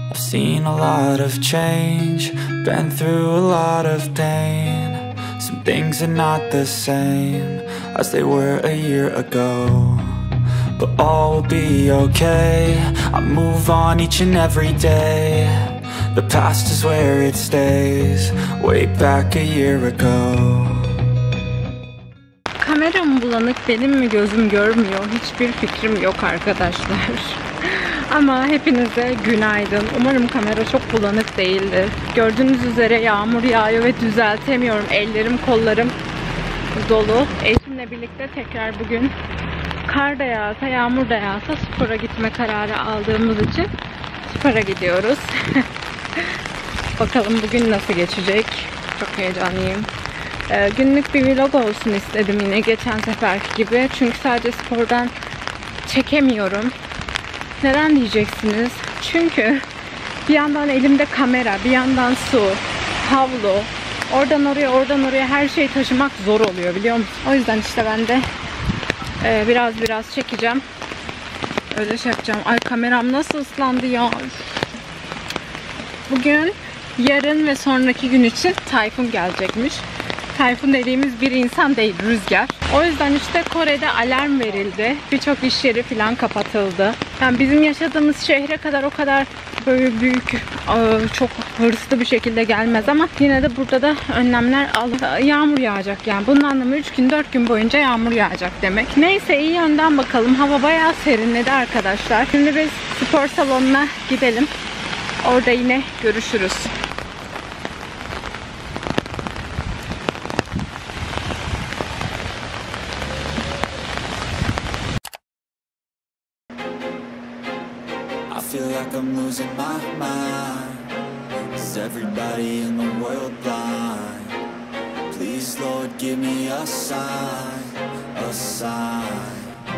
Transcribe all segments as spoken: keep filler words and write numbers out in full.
I've seen a lot of change, been through a lot of pain. Some things are not the same as they were a year ago, but all will be okay. I move on each and every day. The past is where it stays, way back a year ago. Kameram bulanık, benim mi gözüm görmüyor? Hiçbir fikrim yok arkadaşlar. Ama hepinize günaydın. Umarım kamera çok bulanık değildir. Gördüğünüz üzere yağmur yağıyor ve düzeltemiyorum. Ellerim, kollarım dolu. Eşimle birlikte tekrar bugün kar da yağsa, yağmur da yağsa spora gitme kararı aldığımız için spora gidiyoruz. Bakalım bugün nasıl geçecek. Çok heyecanlıyım. Ee, günlük bir vlog olsun istedim yine geçen seferki gibi. Çünkü sadece spordan çekemiyorum. Neden diyeceksiniz? Çünkü bir yandan elimde kamera, bir yandan su, havlu. Oradan oraya, oradan oraya her şeyi taşımak zor oluyor, biliyor musun? O yüzden işte ben de e, biraz biraz çekeceğim. Öyle şey yapacağım. Ay, kameram nasıl ıslandı ya. Bugün, yarın ve sonraki gün için tayfun gelecekmiş. Tayfun dediğimiz bir insan değil, rüzgar. O yüzden işte Kore'de alarm verildi. Birçok iş yeri falan kapatıldı. Yani bizim yaşadığımız şehre kadar o kadar böyle büyük, çok hırslı bir şekilde gelmez ama yine de burada da önlemler al. Yağmur yağacak yani. Bunun anlamı üç gün dört gün boyunca yağmur yağacak demek. Neyse, iyi yönden bakalım. Hava bayağı serinledi arkadaşlar. Şimdi biz spor salonuna gidelim. Orada yine görüşürüz. I feel like I'm losing my mind. Is everybody in the world blind? Please, Lord, give me a sign, a sign.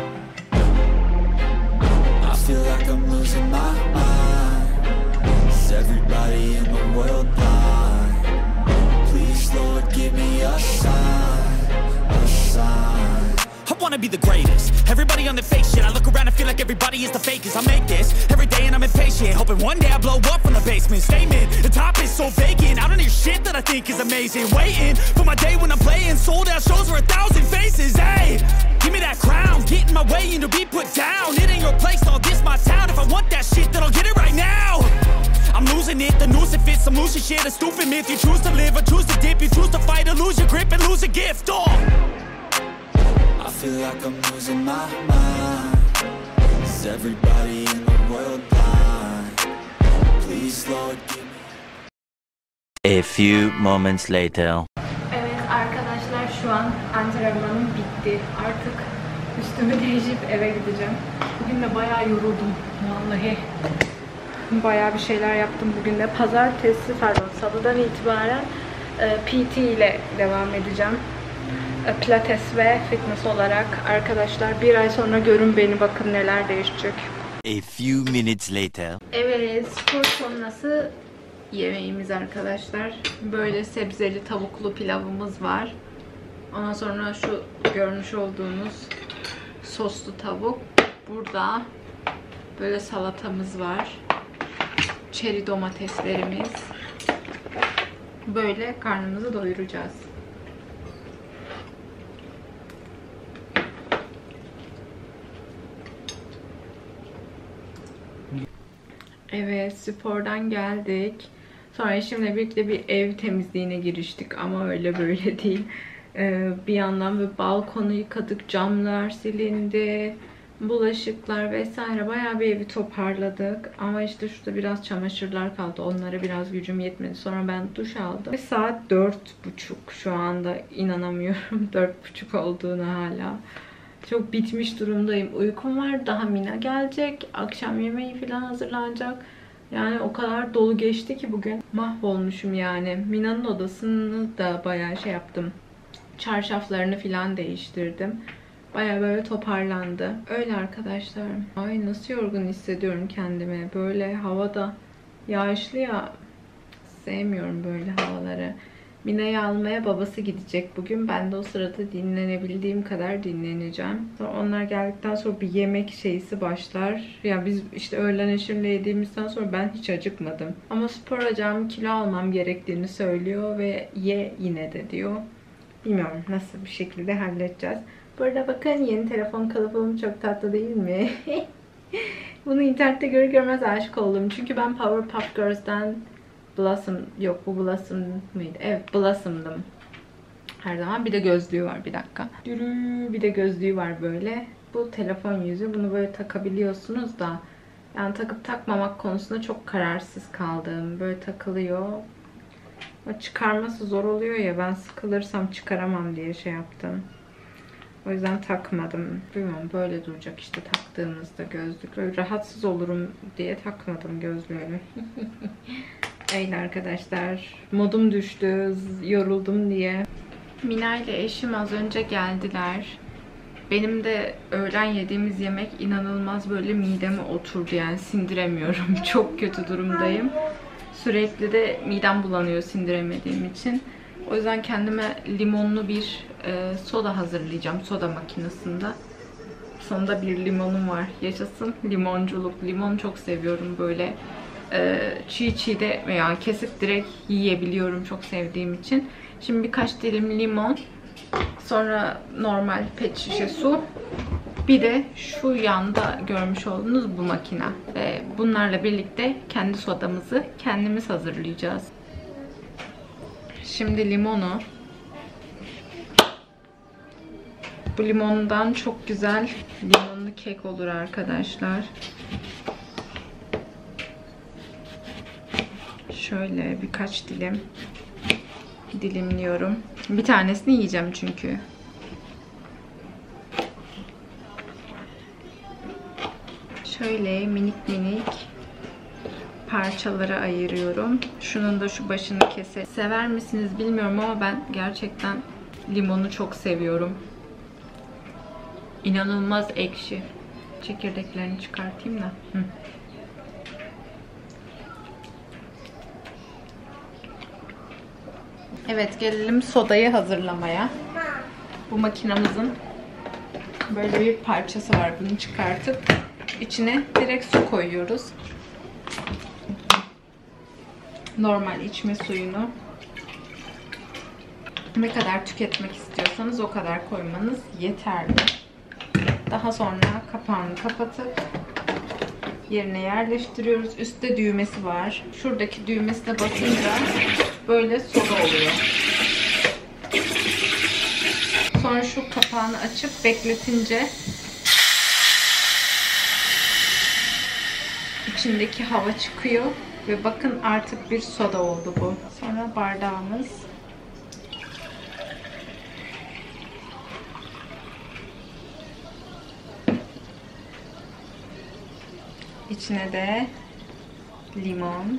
I feel like I'm losing my mind. Is everybody in the world blind? Please, Lord, give me a sign, a sign. I wanna be the greatest. Everybody on the fake shit. I look around and feel like everybody is the fakest. I make this every day and I'm impatient, hoping one day I blow up from the basement. Statement, the top is so vacant. I don't hear shit that I think is amazing. Waiting for my day when I'm playing sold out shows for a thousand faces. Hey, give me that crown, get in my way and to be put down. It ain't your place, all this my town. If I want that shit, then I'll get it right now. I'm losing it, the noose it fits. I'm losing shit, a stupid myth. You choose to live or choose to dip. You choose to fight or lose your grip and lose a gift. Oh, I feel like I'm losing my mind. Is everybody in the world blind? Please, Lord, give me. A few moments later. Evet arkadaşlar, şu an antrenmanım bitti. Artık üstümü değişip eve gideceğim. Bugün de bayağı yoruldum vallahi. Bayağı bir şeyler yaptım bugün de. Pazartesi, pardon salıdan itibaren P T ile devam edeceğim. Pilates ve fitness olarak arkadaşlar. Bir ay sonra görün beni, bakın neler değişecek. A few minutes later. Evet, spor sonrası yemeğimiz arkadaşlar. Böyle sebzeli tavuklu pilavımız var. Ondan sonra şu görmüş olduğunuz soslu tavuk. Burada böyle salatamız var. Çeri domateslerimiz. Böyle karnımızı doyuracağız. Evet, spordan geldik. Sonra eşimle birlikte bir ev temizliğine giriştik ama öyle böyle değil. Ee, bir yandan böyle balkonu yıkadık, camlar silindi, bulaşıklar vesaire, bayağı bir evi toparladık. Ama işte şurada biraz çamaşırlar kaldı, onlara biraz gücüm yetmedi. Sonra ben duş aldım. Ve saat dört buçuk şu anda, inanamıyorum dört buçuk olduğunu hala. Çok bitmiş durumdayım. Uykum var. Daha Mina gelecek. Akşam yemeği falan hazırlanacak. Yani o kadar dolu geçti ki bugün. Mahvolmuşum yani. Mina'nın odasını da bayağı şey yaptım. Çarşaflarını falan değiştirdim. Bayağı böyle toparlandı. Öyle arkadaşlar. Ay, nasıl yorgun hissediyorum kendimi. Böyle havada yağışlı ya. Sevmiyorum böyle havaları. Mina'yı almaya babası gidecek bugün. Ben de o sırada dinlenebildiğim kadar dinleneceğim. Sonra onlar geldikten sonra bir yemek şeysi başlar. Yani biz işte öğlen eşimle yediğimizden sonra ben hiç acıkmadım. Ama spor hocam kilo almam gerektiğini söylüyor ve ye yine de diyor. Bilmiyorum nasıl bir şekilde halledeceğiz. Bu arada bakın yeni telefon kılıfım çok tatlı değil mi? Bunu internette görür görmez aşık oldum. Çünkü ben Powerpuff Girls'den Blossom, yok bu Blossom mıydı? Evet Blossom'dım. Her zaman. Bir de gözlüğü var, bir dakika. Bir de gözlüğü var böyle. Bu telefon yüzü. Bunu böyle takabiliyorsunuz da yani takıp takmamak konusunda çok kararsız kaldım. Böyle takılıyor. Ama çıkarması zor oluyor ya, ben sıkılırsam çıkaramam diye şey yaptım. O yüzden takmadım. Bilmiyorum, böyle duracak işte taktığımızda gözlük. Böyle rahatsız olurum diye takmadım gözlüğümü. Öyle arkadaşlar. Modum düştü. Yoruldum diye. Mina ile eşim az önce geldiler. Benim de öğlen yediğimiz yemek inanılmaz böyle mideme oturdu. Yani sindiremiyorum. Çok kötü durumdayım. Sürekli de midem bulanıyor sindiremediğim için. O yüzden kendime limonlu bir e, soda hazırlayacağım. Soda makinesinde. Sonunda bir limonum var. Yaşasın limonculuk. Limon çok seviyorum böyle. E, çiğ çiğ de veya kesip direkt yiyebiliyorum çok sevdiğim için. Şimdi birkaç dilim limon. Sonra normal pet şişe su. Bir de şu yanda görmüş olduğunuz bu makine. Ve bunlarla birlikte kendi sodamızı kendimiz hazırlayacağız. Şimdi limonu. Bu limondan çok güzel limonlu kek olur arkadaşlar. Şöyle birkaç dilim dilimliyorum. Bir tanesini yiyeceğim çünkü. Şöyle minik minik parçalara ayırıyorum. Şunun da şu başını keselim. Sever misiniz bilmiyorum ama ben gerçekten limonu çok seviyorum. İnanılmaz ekşi. Çekirdeklerini çıkartayım da. Hı. Evet, gelelim sodayı hazırlamaya. Bu makinamızın böyle bir parçası var. Bunu çıkartıp içine direkt su koyuyoruz. Normal içme suyunu ne kadar tüketmek istiyorsanız o kadar koymanız yeterli. Daha sonra kapağını kapatıp yerine yerleştiriyoruz. Üstte düğmesi var. Şuradaki düğmesine basınca böyle soda oluyor. Sonra şu kapağını açıp bekletince içindeki hava çıkıyor ve bakın artık bir soda oldu bu. Sonra bardağımız. İçine de limon.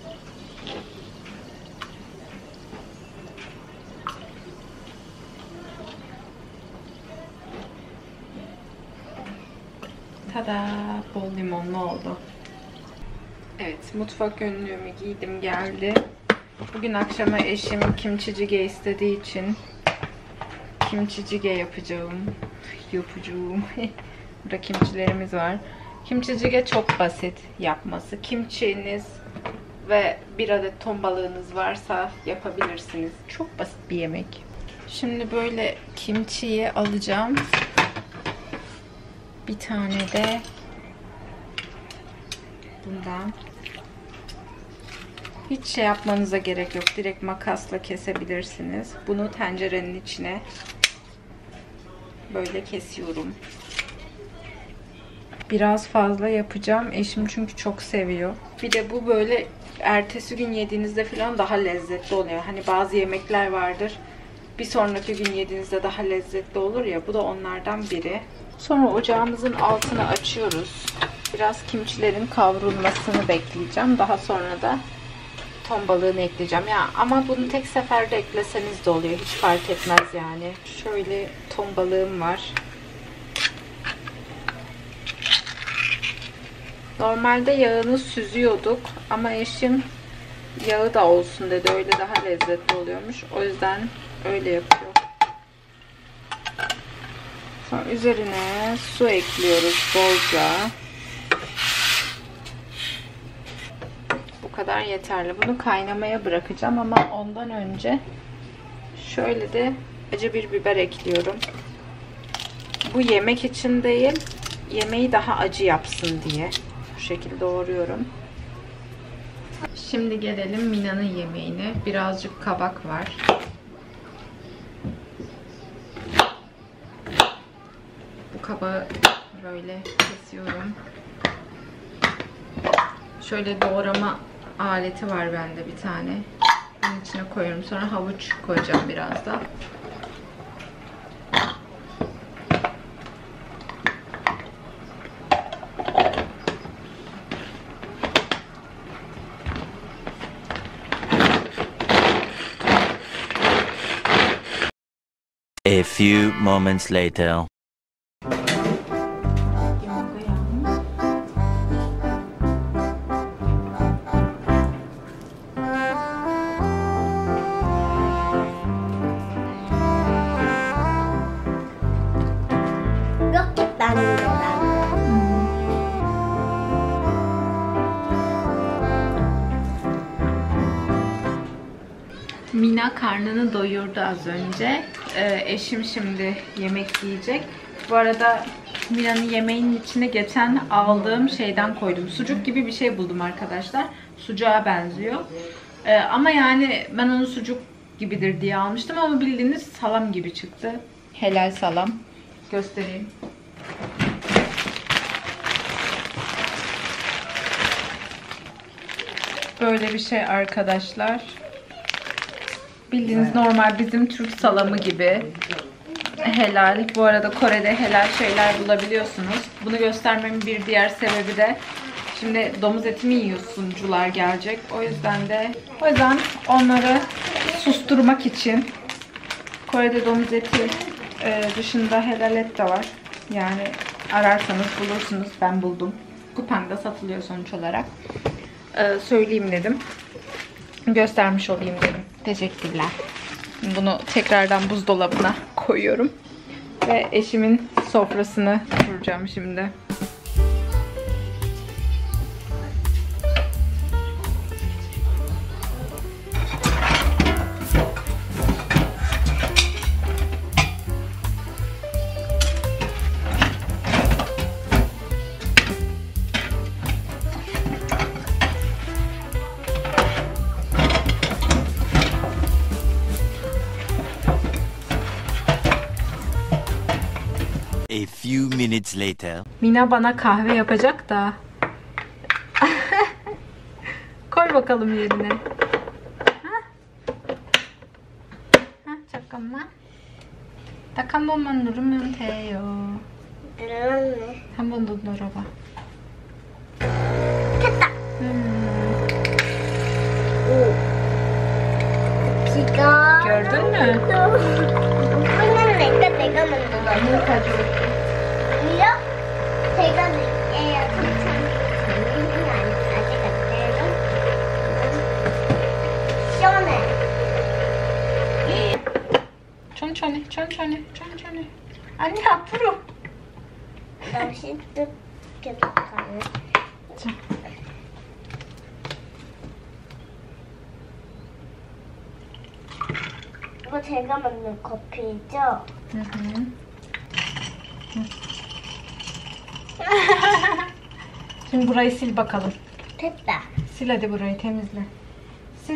Tada! Bol limonlu oldu. Evet, mutfak önlüğümü giydim geldi. Bugün akşama eşim kimchi jjigae istediği için kimchi jjigae yapacağım. Yapacağım. Burada kimchilerimiz var. Kimchi jjigae çok basit yapması. Kimchiniz ve bir adet ton balığınız varsa yapabilirsiniz. Çok basit bir yemek. Şimdi böyle kimchiyi alacağım. Bir tane de bundan. Hiç şey yapmanıza gerek yok. Direkt makasla kesebilirsiniz. Bunu tencerenin içine böyle kesiyorum. Biraz fazla yapacağım. Eşim çünkü çok seviyor. Bir de bu böyle ertesi gün yediğinizde falan daha lezzetli oluyor. Hani bazı yemekler vardır. Bir sonraki gün yediğinizde daha lezzetli olur ya. Bu da onlardan biri. Sonra ocağımızın altını açıyoruz. Biraz kimçilerin kavrulmasını bekleyeceğim. Daha sonra da ton balığını ekleyeceğim. Ya ama bunu tek seferde ekleseniz de oluyor. Hiç fark etmez yani. Şöyle ton balığım var. Normalde yağını süzüyorduk ama eşim yağı da olsun dedi. Öyle daha lezzetli oluyormuş. O yüzden öyle yapıyor. Sonra üzerine su ekliyoruz bolca. Bu kadar yeterli. Bunu kaynamaya bırakacağım ama ondan önce şöyle de acı bir biber ekliyorum. Bu yemek için değil, yemeği daha acı yapsın diye. Bu şekilde doğruyorum. Şimdi gelelim Mina'nın yemeğine. Birazcık kabak var. Bu kabağı böyle kesiyorum. Şöyle doğrama aleti var bende bir tane. Bunun içine koyuyorum. Sonra havuç koyacağım biraz da. A few moments later. Mina karnını doyurdu az önce. Ee, eşim şimdi yemek yiyecek. Bu arada Mina'nın yemeğinin içine geçen aldığım şeyden koydum. Sucuk gibi bir şey buldum arkadaşlar. Sucuğa benziyor. Ee, ama yani ben onu sucuk gibidir diye almıştım ama bildiğiniz salam gibi çıktı. Helal salam. Göstereyim. Böyle bir şey arkadaşlar. Bildiğiniz normal bizim Türk salamı gibi. Helal. Bu arada Kore'de helal şeyler bulabiliyorsunuz. Bunu göstermemin bir diğer sebebi de şimdi domuz eti mi yiyorsuncular gelecek. O yüzden de o yüzden onları susturmak için Kore'de domuz eti dışında helal et de var. Yani ararsanız bulursunuz. Ben buldum. Coupang'da satılıyor sonuç olarak. Ee, söyleyeyim dedim. Göstermiş olayım dedim. Teşekkürler. Bunu tekrardan buzdolabına koyuyorum. Ve eşimin sofrasını kuracağım şimdi. A few minutes later. Mina bana kahve yapacak da. Koy bakalım yerine. Ha? Ha, 잠깐만. 딱 한 번만 누르면 돼요. 눌렀네. 한 번 더 눌러봐. 됐다. 음. 오. 비가. Gördün mü? 이거는 내가 내가 만든 거야. Bunu 가져올게. 이요? 제가 낼게요. 천천히. 아직 안 돼요. 시원해. 천천히, 천천히, 천천히. 아니 앞으로. 너무 뜨겁게 가네. 자. 이거 제가 만든 커피죠? Hı-hı. Şimdi burayı sil bakalım. 됐다. Sil hadi burayı temizle. Sil.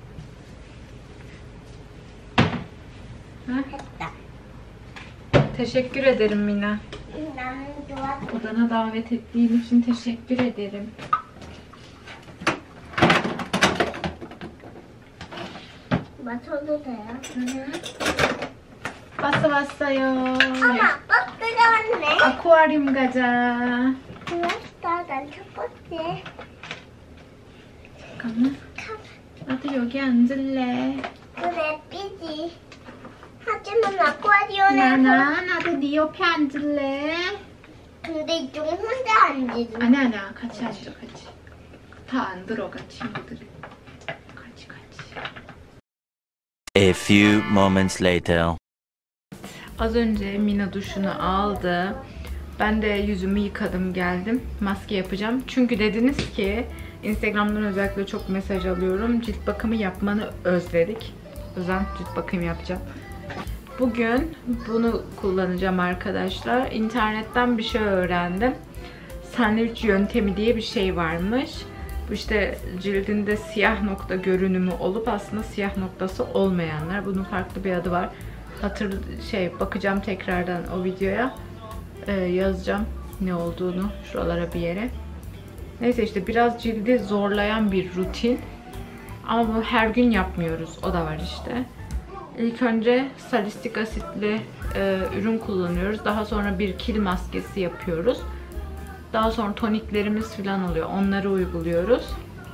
Ha? 됐다. Teşekkür ederim Mina. 나는 좋아. Odana davet ettiğin için teşekkür ederim. 맞춰도 돼요? 왔어 왔어요. 어머, 버스가 왔네. 아쿠아리움 가자. 좋았어, 난 첫 번째. 잠깐만. 나도 여기 앉을래. 그래, 삐지. 하지만 아쿠아리움에서. 나나 나도 네 옆에 앉을래. 근데 이쪽 혼자 앉지. 아니야 아니야 같이 앉아 같이. 다 안 들어가 친구들이. A few moments later. Az önce Mina duşunu aldı. Ben de yüzümü yıkadım, geldim. Maske yapacağım. Çünkü dediniz ki Instagram'dan özellikle çok mesaj alıyorum. Cilt bakımı yapmanı özledik. O yüzden cilt bakımı yapacağım. Bugün bunu kullanacağım arkadaşlar. İnternetten bir şey öğrendim. Sandviç yöntemi diye bir şey varmış. Bu işte cildinde siyah nokta görünümü olup aslında siyah noktası olmayanlar. Bunun farklı bir adı var. Hatır şey bakacağım tekrardan o videoya. Ee, yazacağım ne olduğunu şuralara bir yere. Neyse işte biraz cildi zorlayan bir rutin. Ama bu her gün yapmıyoruz. O da var işte. İlk önce salistik asitli e, ürün kullanıyoruz. Daha sonra bir kil maskesi yapıyoruz. Daha sonra toniklerimiz falan oluyor. Onları uyguluyoruz.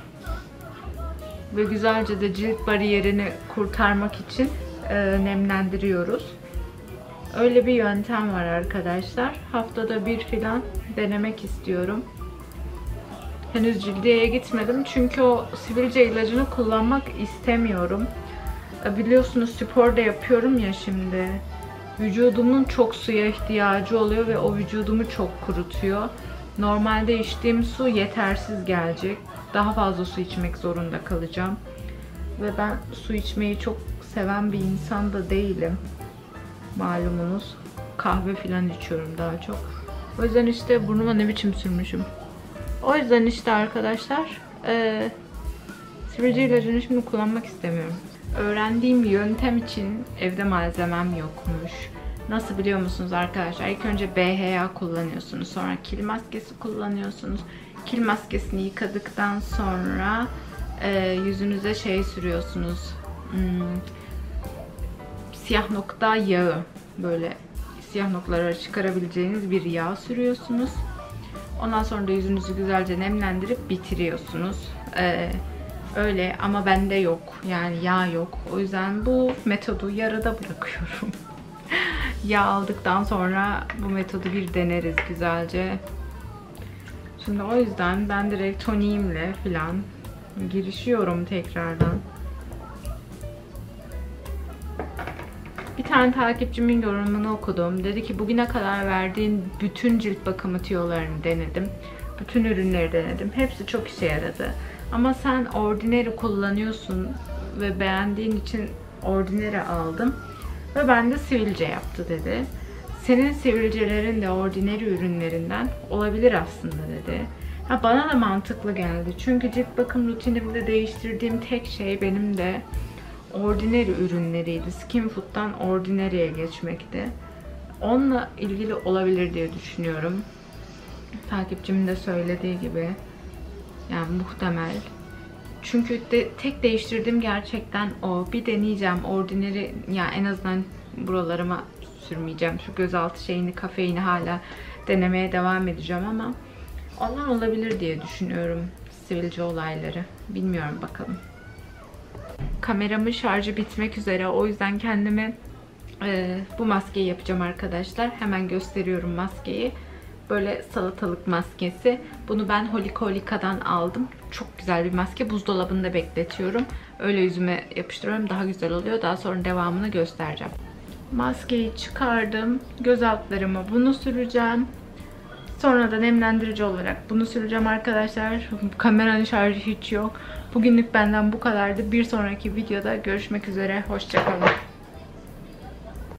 Ve güzelce de cilt bariyerini kurtarmak için e, nemlendiriyoruz. Öyle bir yöntem var arkadaşlar. Haftada bir falan denemek istiyorum. Henüz cildiyeye gitmedim. Çünkü o sivilce ilacını kullanmak istemiyorum. Biliyorsunuz spor da yapıyorum ya şimdi. Vücudumun çok suya ihtiyacı oluyor ve o vücudumu çok kurutuyor. Normalde içtiğim su yetersiz gelecek. Daha fazla su içmek zorunda kalacağım. Ve ben su içmeyi çok seven bir insan da değilim. Malumunuz. Kahve falan içiyorum daha çok. O yüzden işte burnuma ne biçim sürmüşüm. O yüzden işte arkadaşlar e, sivilce ilacını şimdi kullanmak istemiyorum. Öğrendiğim yöntem için evde malzemem yokmuş. Nasıl biliyor musunuz arkadaşlar? İlk önce B H A kullanıyorsunuz. Sonra kil maskesi kullanıyorsunuz. Kil maskesini yıkadıktan sonra e, yüzünüze şey sürüyorsunuz. Hmm, siyah nokta yağı. Böyle siyah noktaları çıkarabileceğiniz bir yağ sürüyorsunuz. Ondan sonra da yüzünüzü güzelce nemlendirip bitiriyorsunuz. Ee, öyle ama bende yok. Yani yağ yok. O yüzden bu metodu yarıda bırakıyorum. Yağ aldıktan sonra bu metodu bir deneriz güzelce. Şimdi o yüzden ben direkt toniğimle falan girişiyorum tekrardan. Bir tane takipçimin yorumunu okudum. Dedi ki bugüne kadar verdiğin bütün cilt bakımı tüyolarını denedim. Bütün ürünleri denedim. Hepsi çok işe yaradı. Ama sen Ordinary kullanıyorsun ve beğendiğin için Ordinary aldım. Ve bende sivilce yaptı dedi. Senin sivilcelerin de Ordinary ürünlerinden olabilir aslında dedi. Ha, bana da mantıklı geldi. Çünkü cilt bakım rutinimde değiştirdiğim tek şey benim de Ordinary ürünleriydi. Skin Food'dan Ordinary'e geçmekti. Onunla ilgili olabilir diye düşünüyorum. Takipçimin de söylediği gibi. Yani muhtemel. Çünkü de, tek değiştirdiğim gerçekten o. Bir deneyeceğim. Ordinary, yani en azından buralarıma sürmeyeceğim. Şu gözaltı şeyini, kafeini hala denemeye devam edeceğim ama ondan olabilir diye düşünüyorum. Sivilce olayları. Bilmiyorum, bakalım. Kameramın şarjı bitmek üzere. O yüzden kendime e, bu maskeyi yapacağım arkadaşlar. Hemen gösteriyorum maskeyi. Böyle salatalık maskesi. Bunu ben Holikolika'dan aldım. Çok güzel bir maske. Buzdolabında bekletiyorum. Öyle yüzüme yapıştırıyorum. Daha güzel oluyor. Daha sonra devamını göstereceğim. Maskeyi çıkardım. Göz altlarıma bunu süreceğim. Sonra da nemlendirici olarak bunu süreceğim arkadaşlar. Kameranın şarjı hiç yok. Bugünlük benden bu kadardı. Bir sonraki videoda görüşmek üzere. Hoşça kalın.